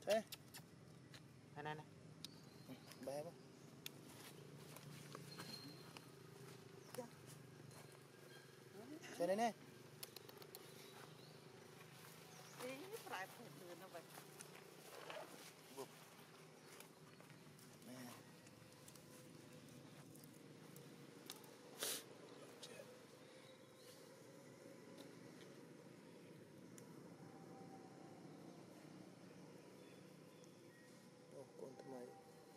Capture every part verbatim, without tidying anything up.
Thế này này này bé quá chơi đây nè phải phải từ nó vậy nè ô con thằng mày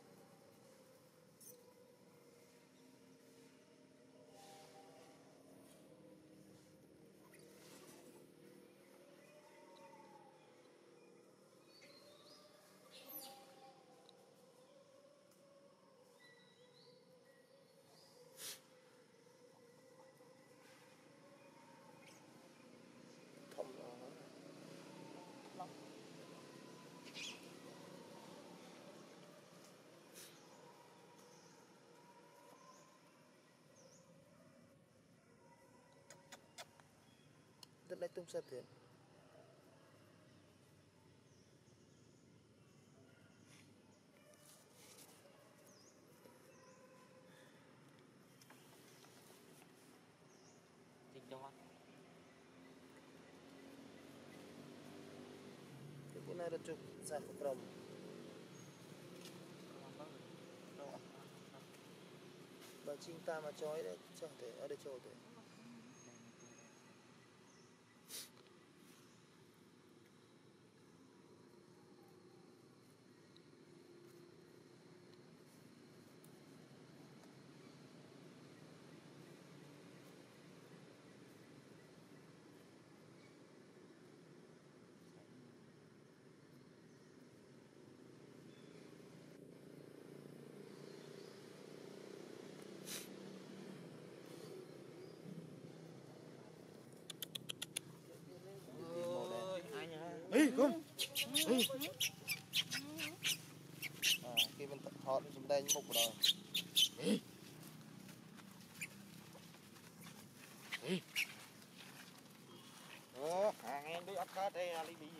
thông nó lắm rất lấy tung sạch tiền dịch đâu anh cái này là chụp sạch của trồng bà chim ta mà chói đấy cho thể ở đây cho thể ê không ê à khi mình hot chúng đây mục rồi ê ê ờ hàng em đi ăn cá đây là đi đi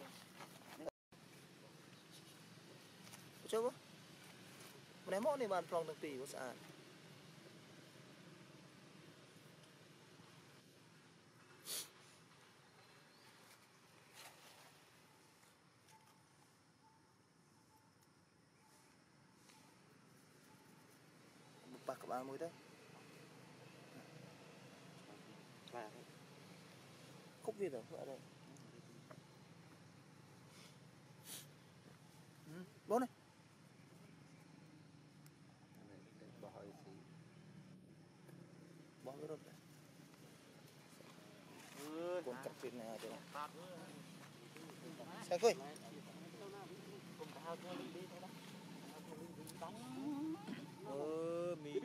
chơi quá mình em món này bàn phòng từng tỷ có sẵn bạc các bạn mới đấy khúc gì rồi ở đây ừ. Bố này bỏ cái rốt này cuốn cặp thịt này rồi xe khơi ờ mì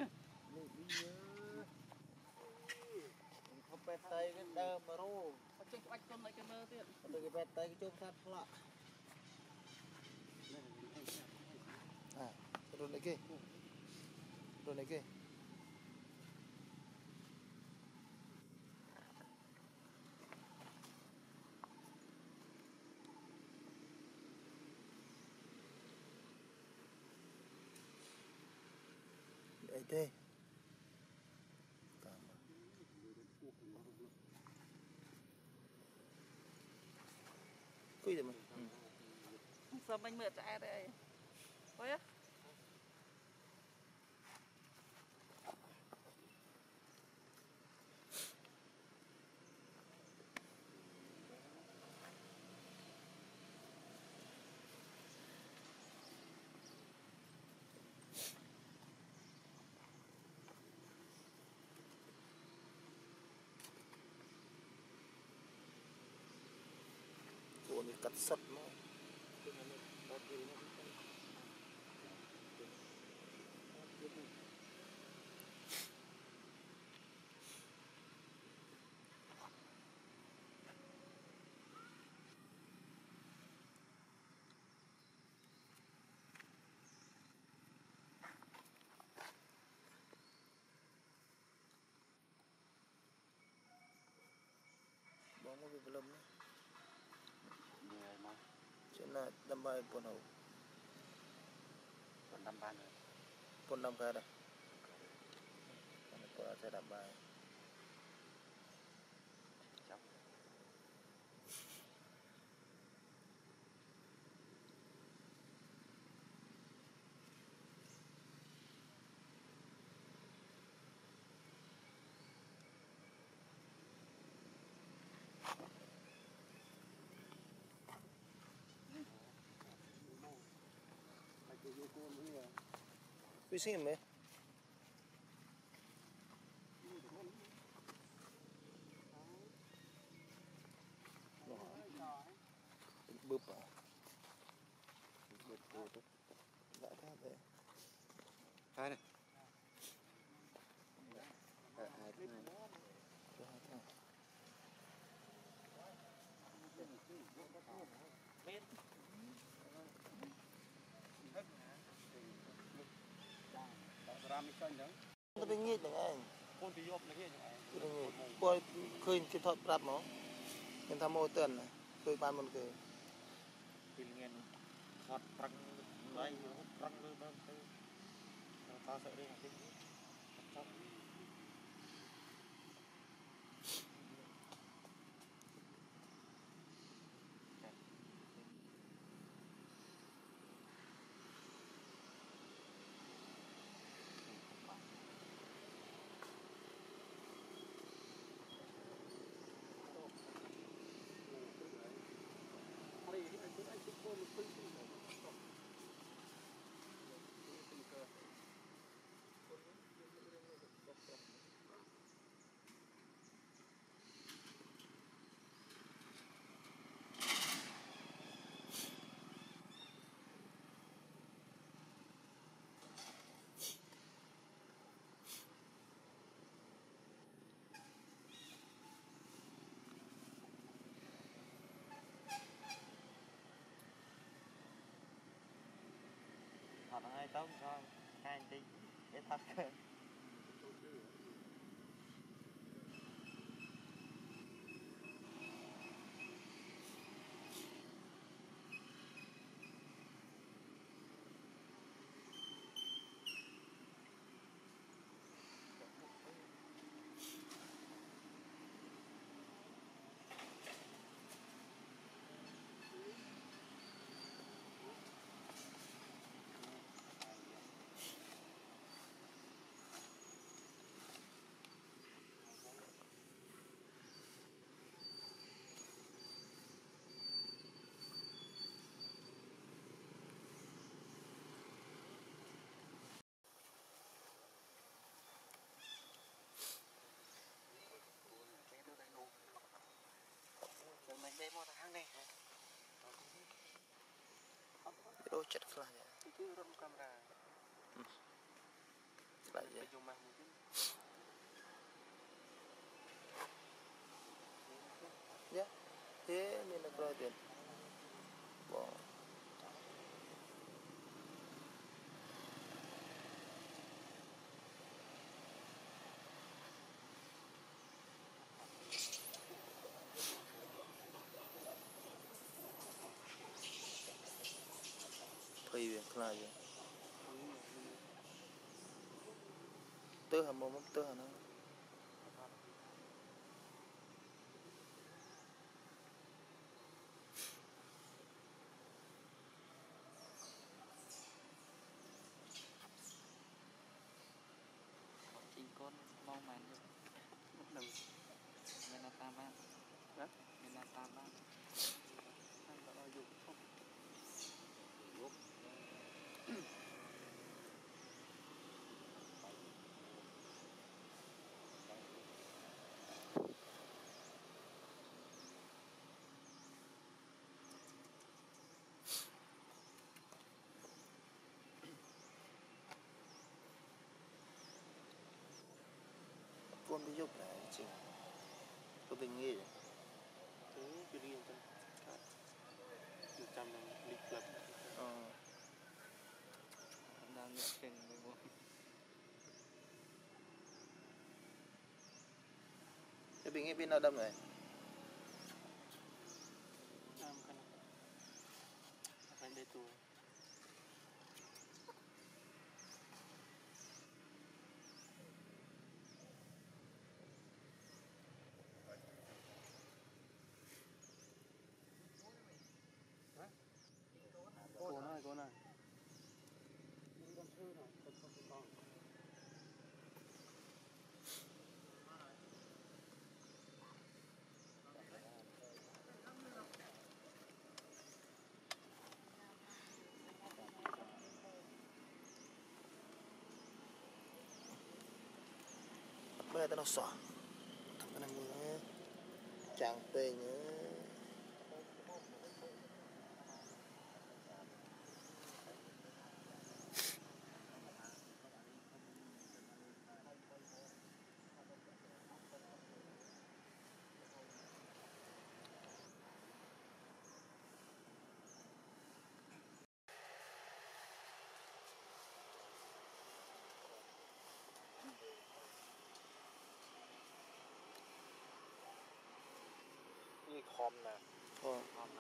không bẹt tay cái đơm mà rô chơi bạch con lại cái mơ tiền từ cái bẹt tay cái chôm sắt lạ à rồi này kia rồi này kia đấy thế quy rồi mà sao anh mượn chạy đây ôi á cuốn cắt sắt nó bóng có việc lâm đấy chuyện nó đâm bay buồn hậu còn năm ban rồi buồn năm cái đây buồn sẽ đâm bay chọc quý xem mấy bụp à bụp bụp đã thế đấy hai này hai hai thế này nó bị nhịt được anh con thì dọc này cái này coi khơi trên thọt bắp nó nên tham mô tuần này khơi ban một cái thì nghe thọt trăng đây trăng lên bên đây ta sẽ đi học họ hai tấm cho hai anh tí để thật mình đây một tháng này đôi chất là itu rom kamera lại vậy cuma mungkin nhé thế nên là coi tiền bỏ thời việc là gì tớ hầm mồm tớ hả nó chính con mong màn được một lần mình là tam ban đó mình là tam ban anh có dùng không con đi giúp này chị có bình nghĩ thứ cái riêng thôi một trăm lịch lập ờ đang nhận trình với bố cái bình nghĩ bên nào đâm này tu cô này cô này Bây giờ nó xỏ thằng cái này nhé chẳng tê nhé นี่คอมนะ thôi คอมนะ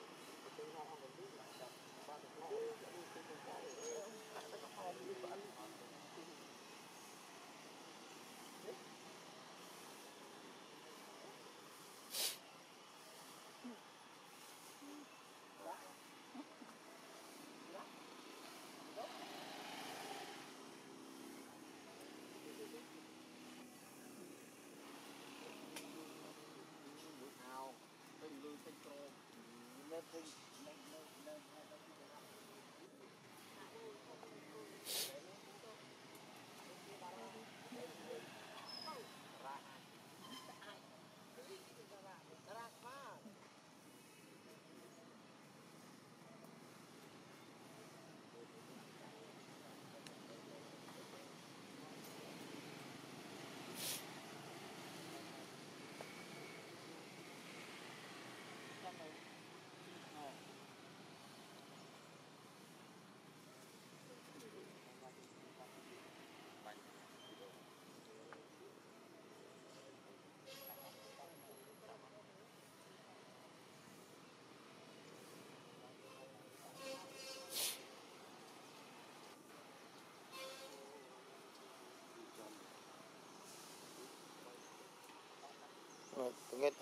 rồi nghe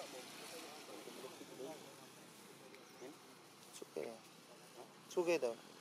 suge suge đâu